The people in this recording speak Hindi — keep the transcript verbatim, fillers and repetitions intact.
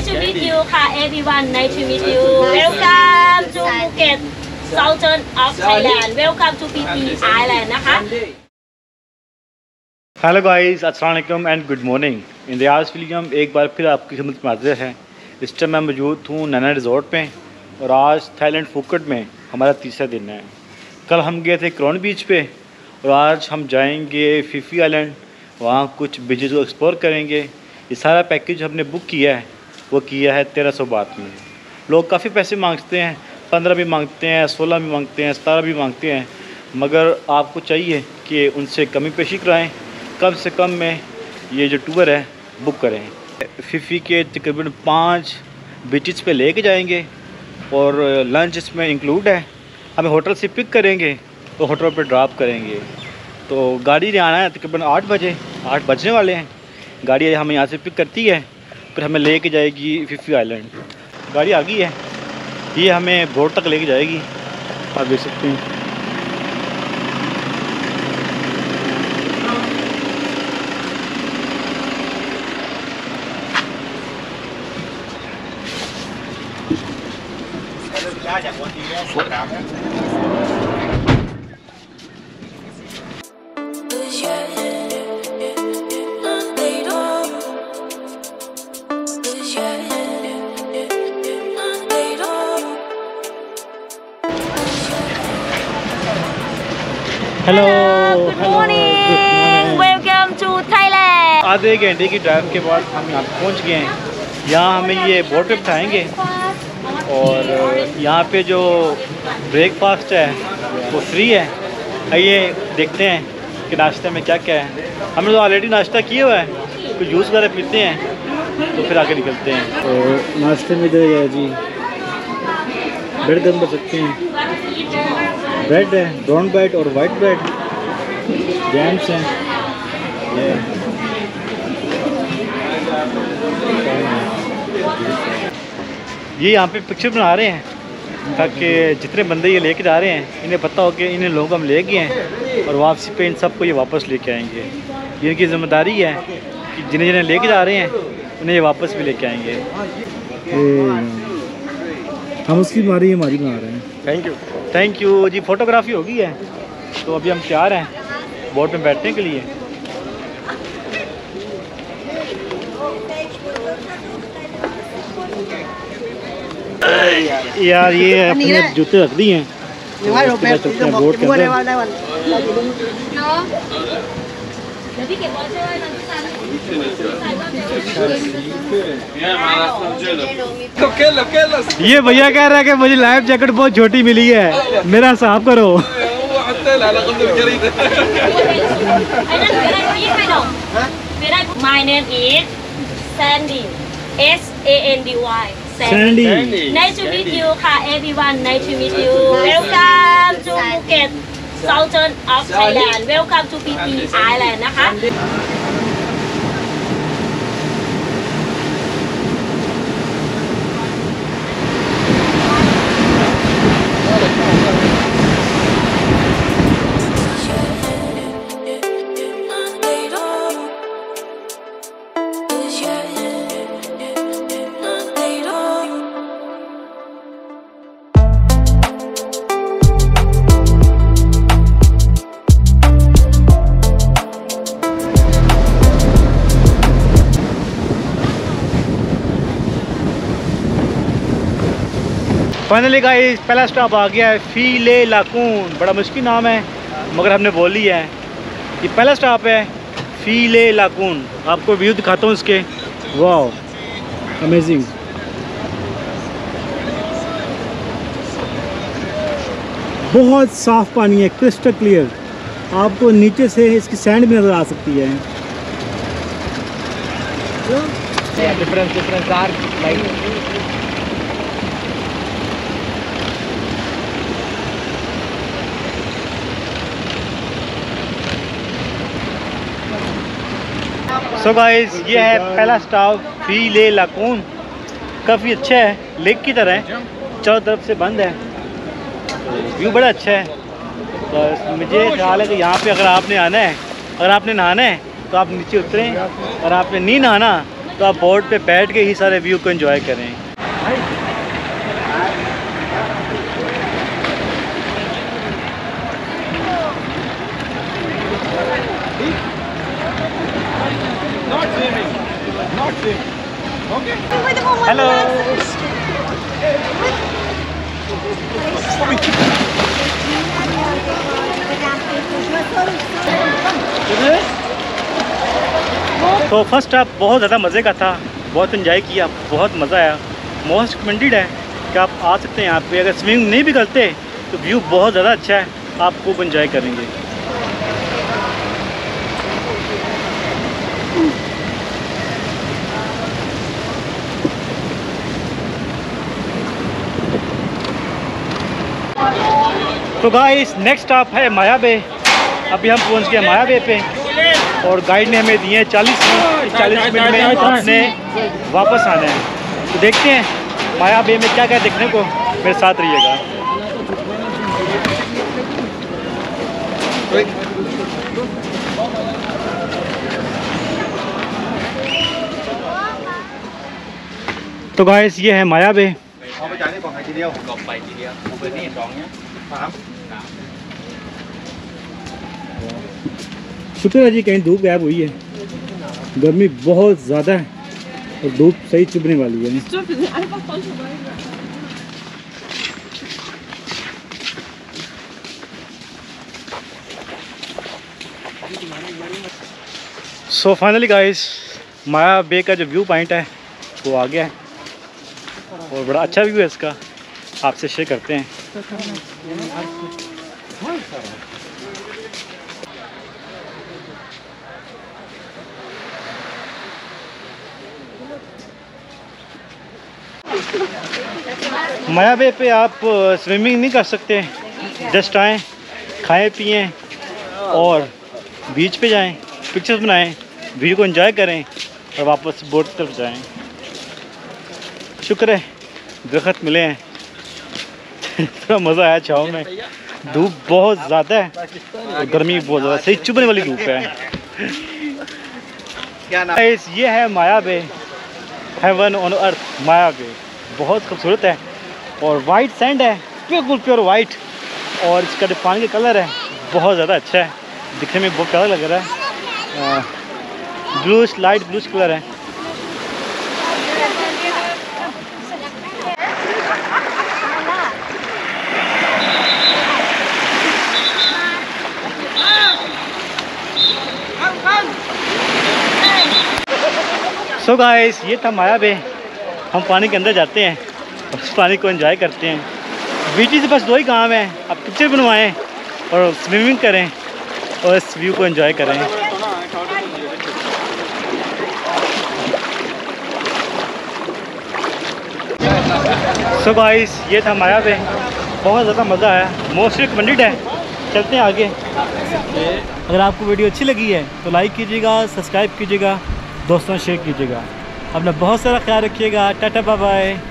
Nice to meet you, everyone. Nice to meet you. Welcome to Phuket, Southern of Thailand. Welcome to Phi Phi Island,นะคะ hello guys, अस्सलाम वालेकुम एंड गुड मॉर्निंग। इंदियाज़ फिल्म एक बार फिर आपकी खिदमत में हाजिर है। इस टाइम मैं मौजूद हूँ नैना रिजॉर्ट पे और आज थाईलैंड फुकेट में हमारा तीसरा दिन है। कल हम गए थे क्रॉन बीच पे और आज हम जाएंगे फी फी आइलैंड, वहाँ कुछ बीचेस को एक्सप्लोर करेंगे। ये सारा पैकेज हमने बुक किया है, वो किया है तेरह सौ बात में। लोग काफ़ी पैसे मांगते हैं, पंद्रह भी मांगते हैं, सोलह भी मांगते हैं, सतारह भी मांगते हैं, मगर आपको चाहिए कि उनसे कमी पेशी कराएँ, कम से कम में ये जो टूर है बुक करें। फिफी के तकरीबन पाँच बीचेस पे लेके जाएंगे और लंच इसमें इंक्लूड है। हमें होटल से पिक करेंगे तो होटल पे ड्रॉप करेंगे। तो गाड़ी ने आना है तकरीबन आठ बजे, आठ बजने वाले हैं। गाड़ी हमें यहाँ से पिक करती है, फिर हमें लेके जाएगी फिफी आइलैंड। गाड़ी आ गई है, ये हमें बोट तक लेके जाएगी, आप देख सकते हैं। Hello, good morning, welcome to Thailand. आधे घंटे की ड्राइव के बाद हम यहाँ पहुँच गए हैं। यहाँ हमें ये बोट पे बिठाएंगे और यहाँ पे जो ब्रेकफास्ट है वो फ्री है। आइए देखते हैं कि नाश्ते में क्या क्या है। हमने तो ऑलरेडी नाश्ता किया हुआ है, कुछ जूस वगैरह पीते हैं तो फिर आगे निकलते हैं। और नाश्ते में जो है जी ब्रेड गन कर सकते हैं, ब्रेड है, ब्राउन ब्रेड और वाइट ब्रेड, जैम्स हैं। ये ये यहाँ पे पिक्चर बना रहे हैं ताकि जितने बंदे ये लेके जा रहे हैं इन्हें पता हो कि इन्हें लोगों को हम ले गए हैं और वापसी पे इन सबको ये वापस लेके आएंगे। ये इनकी ज़िम्मेदारी है कि जिन्हें जिन्हें लेके जा रहे हैं उन्हें ये वापस भी लेके आएंगे। हम उसकी हमारी हमारी बना रहे हैं। Thank you thank you ji. Photography हो गई है तो अभी हम तैयार हैं बोट में बैठने के लिए। यार ये अपने जूते रख दिए हैं तो बोट के अंदर। ये भैया कह रहा है कि मुझे लाइफ जैकेट बहुत छोटी मिली है, मेरा हिसाब करो। My name is Sandy, S A N D Y. Sandy. Nice to meet you, everyone. Nice to meet you. Welcome to Phuket, Southern of Thailand. Welcome to Phi Phi Island,นะคะ finally guys पहला स्टॉप आ गया है फी ले लाकून। बड़ा मुश्किल नाम है मगर हमने बोल लिया है। ये पहला स्टॉप है फी ले लाकून। आपको व्यू दिखाता हूँ इसके। वाह अमेजिंग। बहुत साफ पानी है, क्रिस्टल क्लियर। आपको नीचे से इसकी सैंड भी नज़र आ सकती है। Difference difference are like so guys ये है पहला स्टॉप फी ले लाकून। काफ़ी अच्छा है, लेक की तरह है, चारों तरफ से बंद है, व्यू बड़ा अच्छा है। बस मुझे ख्याल है कि यहाँ पे अगर आपने आना है, अगर आपने नहाना है तो आप नीचे उतरें, और आपने नहीं नहाना तो आप बोट पे बैठ के ही सारे व्यू को एंजॉय करें। हेलो तो फर्स्ट आप बहुत ज़्यादा मज़े का था, बहुत इन्जॉय किया, बहुत मज़ा आया। मोस्ट रिकमेंडेड है कि आप आ सकते हैं यहाँ पे। अगर स्विमिंग नहीं भी करते तो व्यू बहुत ज़्यादा अच्छा है, आप खूब इन्जॉय करेंगे। तो गाइस नेक्स्ट स्टॉप है माया बे। अभी हम पहुंच गए माया बे पे और गाइड ने हमें दिए चालीस मिनट चालीस मिनट में आपने वापस आना है। तो देखते हैं माया बे में क्या क्या देखने को, मेरे साथ रहिएगा। तो गाइस ये है माया बे। शुक्र है जी कहीं धूप गायब हुई है, गर्मी बहुत ज़्यादा है और धूप सही चुभने वाली है। सो फाइनली गाइस माया बे का जो व्यू पॉइंट है वो आ गया है और बड़ा अच्छा व्यू है इसका, आपसे शेयर करते हैं। माया बे पे आप स्विमिंग नहीं कर सकते, जस्ट आएँ, खाएं पिएं और बीच पे जाएं, पिक्चर्स बनाएं, व्यू को एंजॉय करें और वापस बोट तरफ जाएं। शुक्र है दरख्त मिले हैं, थोड़ा मज़ा आया छाँव में। धूप बहुत ज़्यादा है और गर्मी बहुत ज़्यादा, सही चुभने वाली धूप है। ये है माया बे, हेवन ऑन अर्थ माया बे। बहुत खूबसूरत है और वाइट सैंड है, बिल्कुल प्योर वाइट, और इसका जो पानी का कलर है बहुत ज़्यादा अच्छा है, दिखने में बहुत प्यारा लग रहा है। ब्लूश लाइट ब्लूश कलर है। सो गाइस ये था माया बे। हम पानी के अंदर जाते हैं और उस पानी को एंजॉय करते हैं। बीच से बस दो ही काम है, आप पिक्चर बनवाएं और स्विमिंग करें और इस व्यू को एंजॉय करें। सो गाइस ये था माया बे, बहुत ज़्यादा मज़ा आया, मोस्ट रिकमेंडेड है। चलते हैं आगे। अगर आपको वीडियो अच्छी लगी है तो लाइक कीजिएगा, सब्सक्राइब कीजिएगा, दोस्तों शेयर कीजिएगा। अपना बहुत सारा ख्याल रखिएगा। Tata bye bye.